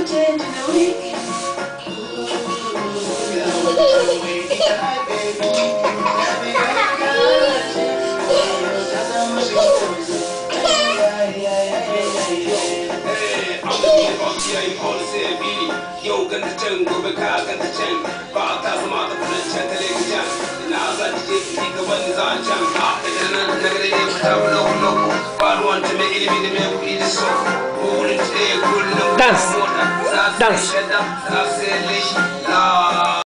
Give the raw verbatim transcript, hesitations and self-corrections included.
change in a week. Yo, gonna turn, go back, gonna turn. But that's a matter for the chat. Now, that's the one is on jump. And then negative, no, no. But one to make it in the middle, it is so. Dance. Dance.